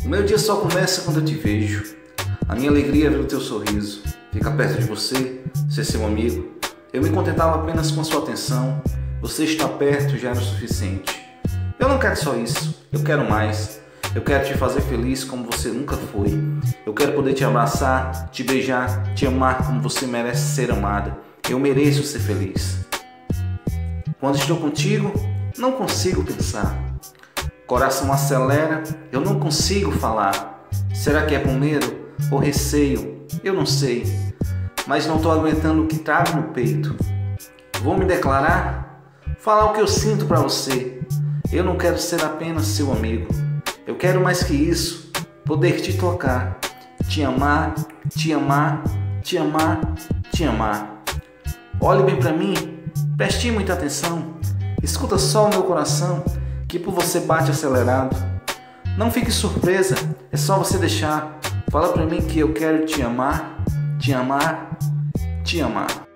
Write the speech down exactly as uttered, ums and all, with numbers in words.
meu dia só começa quando eu te vejo. A minha alegria é ver o teu sorriso, ficar perto de você, ser seu amigo. Eu me contentava apenas com sua atenção. Você estar perto já era o suficiente. Eu não quero só isso, eu quero mais. Eu quero te fazer feliz como você nunca foi. Eu quero poder te abraçar, te beijar, te amar como você merece ser amada. Eu mereço ser feliz. Quando estou contigo, não consigo pensar. Coração acelera, eu não consigo falar. Será que é com medo ou receio? Eu não sei. Mas não estou aguentando o que trago no peito. Vou me declarar? Falar o que eu sinto pra você. Eu não quero ser apenas seu amigo. Eu quero mais que isso. Poder te tocar. Te amar, te amar, te amar, te amar. Olhe bem pra mim. Preste muita atenção. Escuta só o meu coração, que por você bate acelerado. Não fique surpresa, é só você deixar. Fala pra mim que eu quero te amar, te amar, te amar.